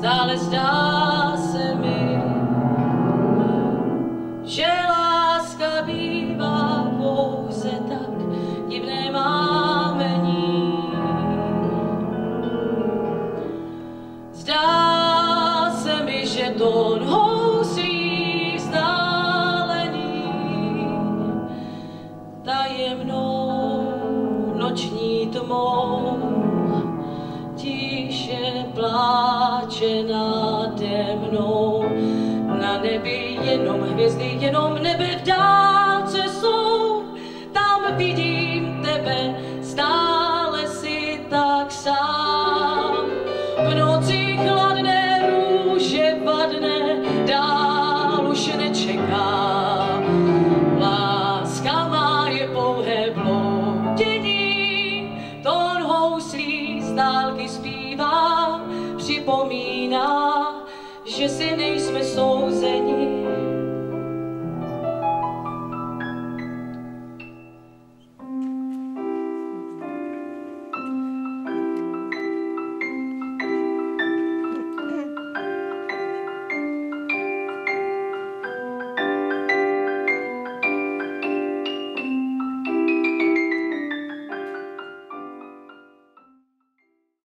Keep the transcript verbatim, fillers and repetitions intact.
Stále zdá se mi, že láska bývá pouze tak divné mámení. Zdá se mi, že tón houslí vzdálení tajemnou noční tmou tiše pláče nade mnou. Na nebi jenom hvězdy, jenom nebe v dálce jsou. Tam vidím tebe, stále si tak sám. V noci chladné růže padne, dál už nečeká. Láska má je pouhé bloudění, tón houslí z dálky zpívá, připomíná, že si nejsme souzeni.